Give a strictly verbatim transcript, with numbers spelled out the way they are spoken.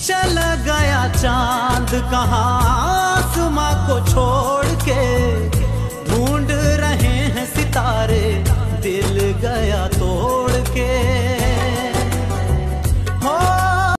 चला गया चांद कहाँ आसमां को छोड़ के।